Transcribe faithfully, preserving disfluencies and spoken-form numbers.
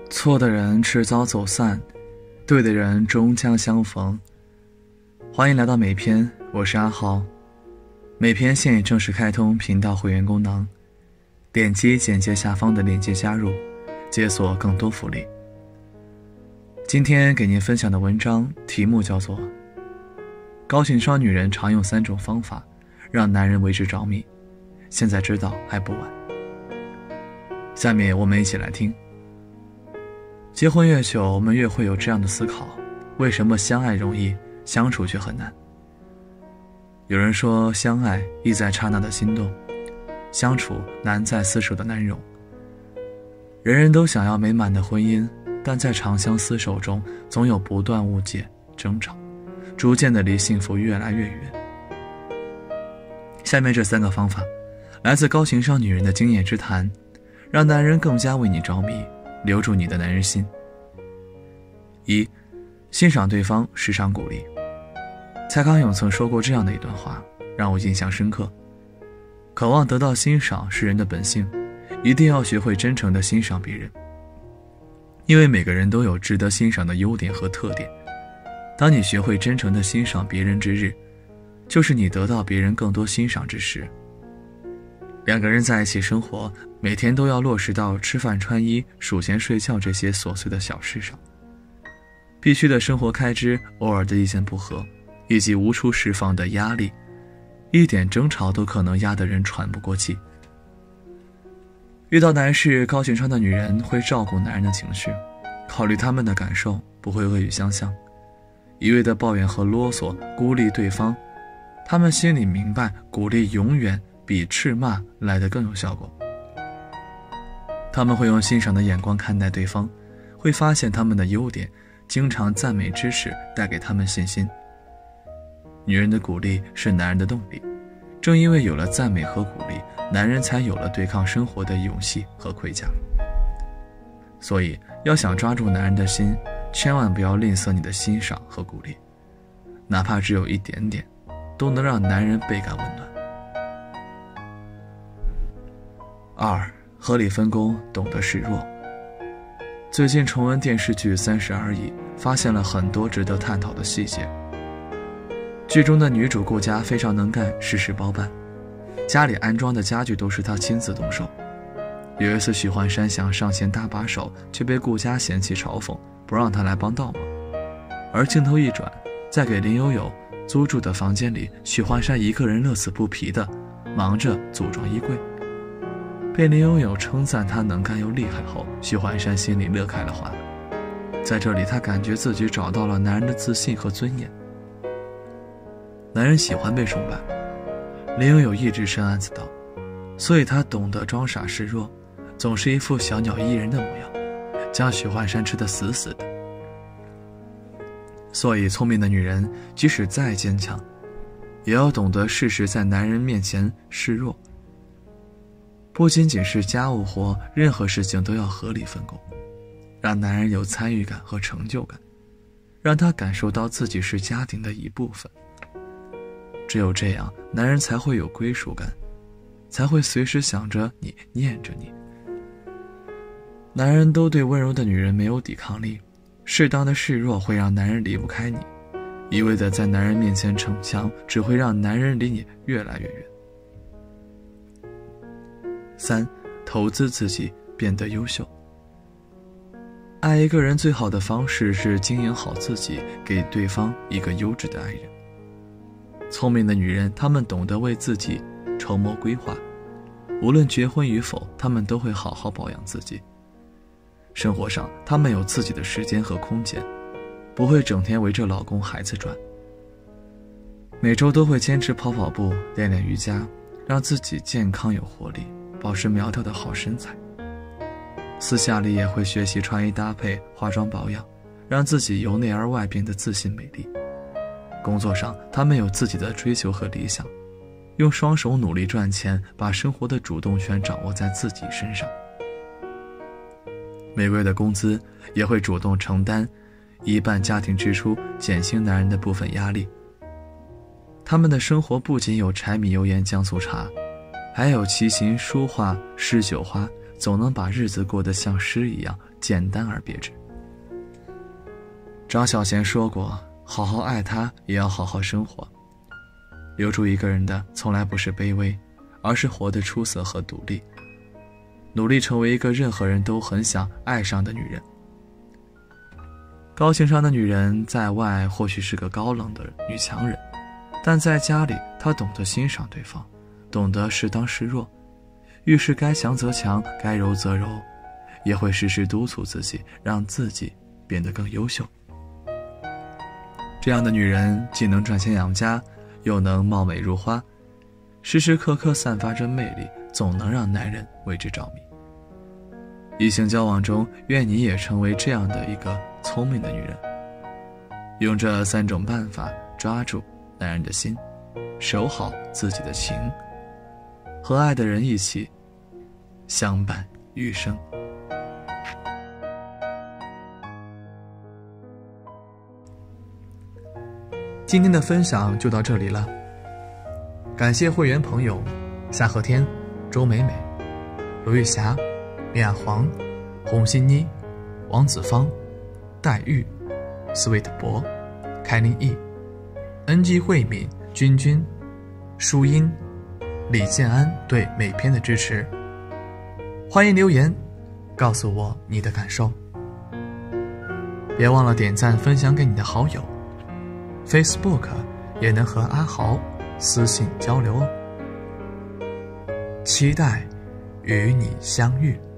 错的人迟早走散，对的人终将相逢。欢迎来到美篇，我是阿豪。美篇现已正式开通频道会员功能，点击简介下方的链接加入，解锁更多福利。今天给您分享的文章题目叫做高情商女人常用三种方法让男人为之着迷，现在知道还不晚。下面我们一起来听。结婚越久，我们越会有这样的思考，为什么相爱容易，相处却很难？有人说，相爱易在刹那的心动，相处难在厮守的难容。人人都想要美满的婚姻，但在长相厮守中，总有不断误解、争吵，逐渐的离幸福越来越远。下面这三个方法，来自高情商女人的经验之谈，让男人更加为你着迷，留住你的男人心。一、欣赏对方，时常鼓励。蔡康永曾说过这样的一段话，让我印象深刻：渴望得到欣赏是人的本性，一定要学会真诚地欣赏别人，因为每个人都有值得欣赏的优点和特点。当你学会真诚地欣赏别人之日，就是你得到别人更多欣赏之时。两个人在一起生活，每天都要落实到吃饭穿衣、数钱睡觉这些琐碎的小事上。必须的生活开支，偶尔的意见不合，以及无处释放的压力，一点争吵都可能压得人喘不过气。遇到难事，高情商的女人会照顾男人的情绪，考虑他们的感受，不会恶语相向，一味的抱怨和啰嗦，孤立对方。他们心里明白，鼓励永远比斥骂来得更有效果。他们会用欣赏的眼光看待对方，会发现他们的优点，经常赞美支持，带给他们信心。女人的鼓励是男人的动力，正因为有了赞美和鼓励，男人才有了对抗生活的勇气和盔甲。所以要想抓住男人的心，千万不要吝啬你的欣赏和鼓励，哪怕只有一点点，都能让男人倍感温暖。二、合理分工，懂得示弱。最近重温电视剧《三十而已》，发现了很多值得探讨的细节。剧中的女主顾佳非常能干，事事包办，家里安装的家具都是她亲自动手。有一次许幻山想上前搭把手，却被顾佳嫌弃嘲讽，不让她来帮倒忙。而镜头一转，在给林有有租住的房间里，许幻山一个人乐此不疲地忙着组装衣柜。被林有有称赞他能干又厉害后，许幻山心里乐开了花。在这里，他感觉自己找到了男人的自信和尊严。男人喜欢被崇拜，林有有一直深谙此道，所以他懂得装傻示弱，总是一副小鸟依人的模样，将许幻山吃得死死的。所以聪明的女人即使再坚强，也要懂得适时在男人面前示弱。不仅仅是家务活，任何事情都要合理分工，让男人有参与感和成就感，让他感受到自己是家庭的一部分。只有这样，男人才会有归属感，才会随时想着你，念着你。男人都对温柔的女人没有抵抗力，适当的示弱会让男人离不开你，一味的在男人面前逞强，只会让男人离你越来越远。三、投资自己，变得优秀。爱一个人最好的方式是经营好自己，给对方一个优质的爱人。聪明的女人，她们懂得为自己筹谋规划，无论结婚与否，她们都会好好保养自己。生活上，她们有自己的时间和空间，不会整天围着老公孩子转。每周都会坚持跑跑步，练练瑜伽，让自己健康有活力，保持苗条的好身材。私下里也会学习穿衣搭配、化妆保养，让自己由内而外变得自信美丽。工作上，他们有自己的追求和理想，用双手努力赚钱，把生活的主动权掌握在自己身上。每个月的工资也会主动承担一半家庭支出，减轻男人的部分压力。他们的生活不仅有柴米油盐酱醋茶，还有琴棋书画诗酒花，总能把日子过得像诗一样简单而别致。张小娴说过，好好爱他，也要好好生活。留住一个人的从来不是卑微，而是活得出色和独立，努力成为一个任何人都很想爱上的女人。高情商的女人在外或许是个高冷的女强人，但在家里她懂得欣赏对方，懂得适当示弱，遇事该强则强，该柔则柔，也会时时督促自己，让自己变得更优秀。这样的女人既能赚钱养家，又能貌美如花，时时刻刻散发着魅力，总能让男人为之着迷。异性交往中，愿你也成为这样的一个聪明的女人，用这三种办法抓住男人的心，守好自己的情，和爱的人一起相伴余生。今天的分享就到这里了，感谢会员朋友夏和天、周美美、罗玉霞、李亚黄、洪欣妮、王子芳、黛玉、Sweet 博、开林毅、N G 慧敏、君君、舒音、李建安对每篇的支持。欢迎留言告诉我你的感受，别忘了点赞分享给你的好友， Facebook 也能和阿豪私信交流哦。期待与你相遇。